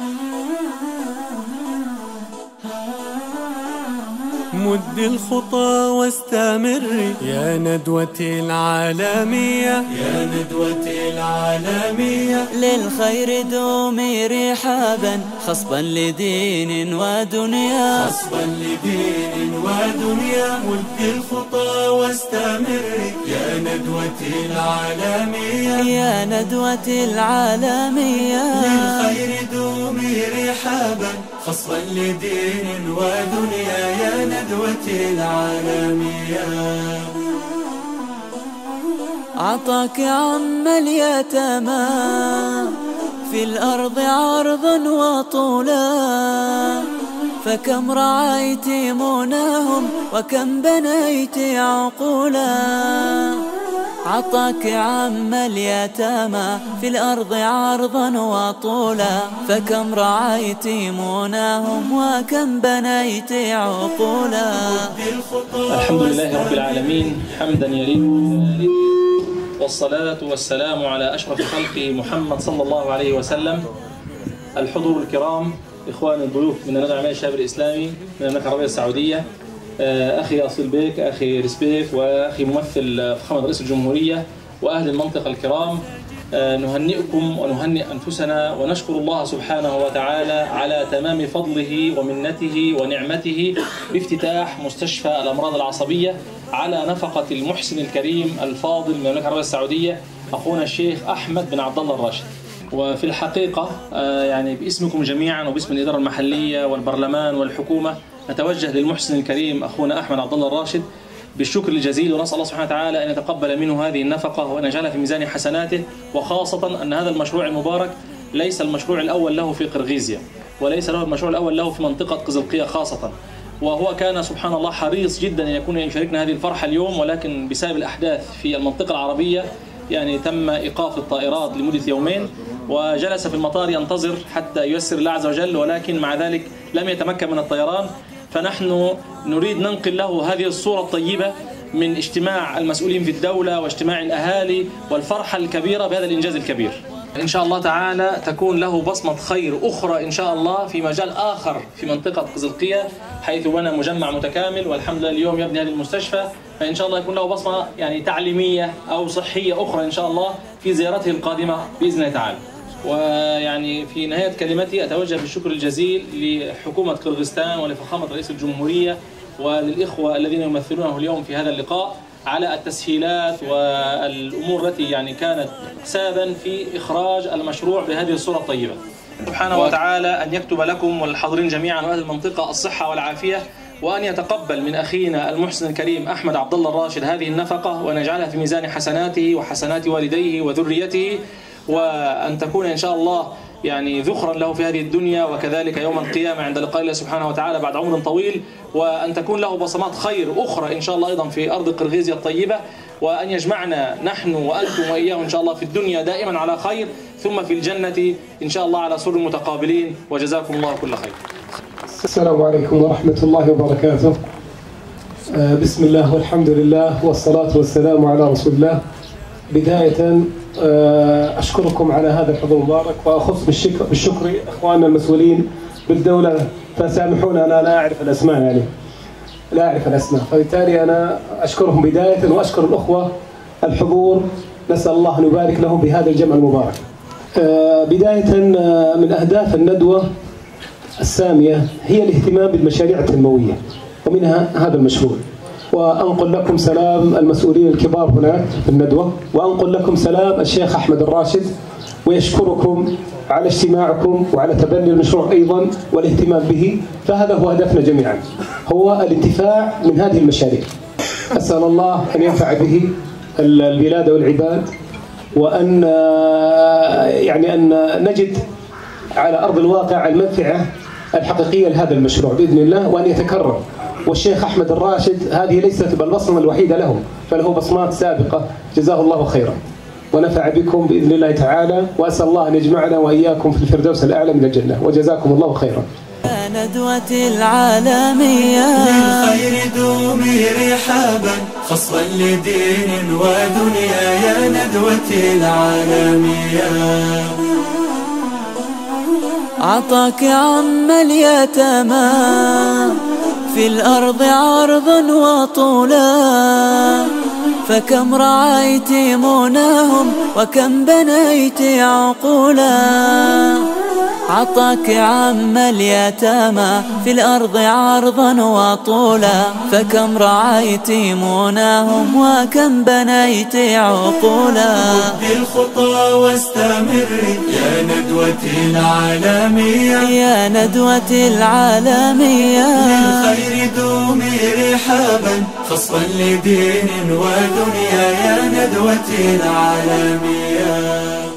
مد الخطى واستمري يا ندوتي العالمية، يا ندوتي العالمية. للخير دومي رحابا خصبا لدين ودنيا، خصبا لدين ودنيا. مد الخطى واستمري يا ندوتي العالمية، يا ندوتي العالمية. للخير دومي رحابا خصبا لدين ودنيا، يا ندوتي العالمية. عطاك عم اليتامى في الأرض عرضا وطولا، فكم رعيت مناهم وكم بنيت عقولا. عطاك عم اليتامى في الأرض عرضا وطولا، فكم رعيت مناهم وكم بنيت عقولا. الحمد لله رب العالمين حمدا يليق، والصلاة والسلام على أشرف خلقه محمد صلى الله عليه وسلم. الحضور الكرام، إخواني الضيوف من الندوة العلمية الشباب الإسلامي من المملكة العربية السعودية، أخي أصيل بيك، أخي رسبيك، وأخي ممثل فخامة رئيس الجمهورية، وأهل المنطقة الكرام، نهنئكم ونهنئ أنفسنا ونشكر الله سبحانه وتعالى على تمام فضله ومنته ونعمته بافتتاح مستشفى الأمراض العصبية على نفقة المحسن الكريم الفاضل من المملكة العربية السعودية أخونا الشيخ أحمد بن عبد الله الراشد. وفي الحقيقة يعني باسمكم جميعا وباسم الإدارة المحلية والبرلمان والحكومة نتوجه للمحسن الكريم أخونا أحمد عبد الله الراشد بالشكر الجزيل، ونسأل الله سبحانه وتعالى أن يتقبل منه هذه النفقة وأن يجعلها في ميزان حسناته، وخاصة أن هذا المشروع المبارك ليس المشروع الأول له في قرغيزيا، وليس له المشروع الأول له في منطقة قزلقية خاصة، وهو كان سبحان الله حريص جدا أن يكون يشاركنا هذه الفرحة اليوم، ولكن بسبب الأحداث في المنطقة العربية يعني تم إيقاف الطائرات لمدة يومين، وجلس في المطار ينتظر حتى ييسر الله عز وجل، ولكن مع ذلك لم يتمكن من الطيران. فنحن نريد ننقل له هذه الصورة الطيبة من اجتماع المسؤولين في الدولة واجتماع الأهالي والفرحة الكبيرة بهذا الإنجاز الكبير. إن شاء الله تعالى تكون له بصمة خير أخرى إن شاء الله في مجال آخر في منطقة قزلقية، حيث بنى مجمع متكامل والحمد لله اليوم يبني هذه المستشفى، فإن شاء الله يكون له بصمة يعني تعليمية أو صحية أخرى إن شاء الله في زيارته القادمة بإذن الله تعالى. ويعني في نهاية كلمتي أتوجه بالشكر الجزيل لحكومة قرغيزستان ولفخامة رئيس الجمهورية وللإخوة الذين يمثلونه اليوم في هذا اللقاء على التسهيلات والأمور التي يعني كانت سببا في إخراج المشروع بهذه الصورة الطيبة. سبحانه وتعالى أن يكتب لكم والحاضرين جميعا وأهل المنطقة الصحة والعافية، وأن يتقبل من أخينا المحسن الكريم أحمد عبد الله الراشد هذه النفقة وأن يجعلها في ميزان حسناته وحسنات والديه وذريته، وأن تكون إن شاء الله يعني ذخرا له في هذه الدنيا وكذلك يوم القيامة عند لقاء الله سبحانه وتعالى بعد عمر طويل، وأن تكون له بصمات خير أخرى إن شاء الله أيضا في أرض قرغيزيا الطيبة، وأن يجمعنا نحن وأنتم وإياه إن شاء الله في الدنيا دائما على خير، ثم في الجنة إن شاء الله على سر متقابلين، وجزاكم الله كل خير. السلام عليكم ورحمة الله وبركاته. بسم الله والحمد لله والصلاة والسلام على رسول الله. بداية أشكركم على هذا الحضور المبارك، وأخص بالشكر إخواننا المسؤولين بالدولة، فسامحونا أنا لا أعرف الأسماء لا أعرف الأسماء، فبالتالي أنا أشكرهم بداية، وأشكر الأخوة الحضور، نسأل الله أن يبارك لهم بهذا الجمع المبارك. بداية من أهداف الندوة السامية هي الاهتمام بالمشاريع التنموية، ومنها هذا المشروع. وأنقل لكم سلام المسؤولين الكبار هناك في الندوة، وأنقل لكم سلام الشيخ أحمد الراشد، ويشكركم على اجتماعكم وعلى تبني المشروع أيضا والاهتمام به، فهذا هو هدفنا جميعا، هو الانتفاع من هذه المشاريع. أسأل الله أن ينفع به البلاد والعباد، وأن أن نجد على أرض الواقع المنفعة الحقيقية لهذا المشروع بإذن الله، وأن يتكرر. والشيخ أحمد الراشد هذه ليست البصمة الوحيدة له، فله بصمات سابقة، جزاه الله خيرا ونفع بكم بإذن الله تعالى، وأسأل الله أن يجمعنا وإياكم في الفردوس الأعلى من الجنة، وجزاكم الله خيرا. ندوة العالمية للخير دومي رحابا خصبا لدين ودنيا، يا ندوة العالمية. عطاك عم اليتامى في الأرض عرضا وطولا، فكم رعيت مناهم وكم بنيت عقولا. عطاك عم اليتامى في الأرض عرضا وطولا، فكم رعيت مناهم وكم بنيت عقولا. ردي الخطى واستمري يا ندوة العالمية، يا ندوة العالمية. للخير دومي رحابا خصبا لدين ودنيا يا ندوة العالمية.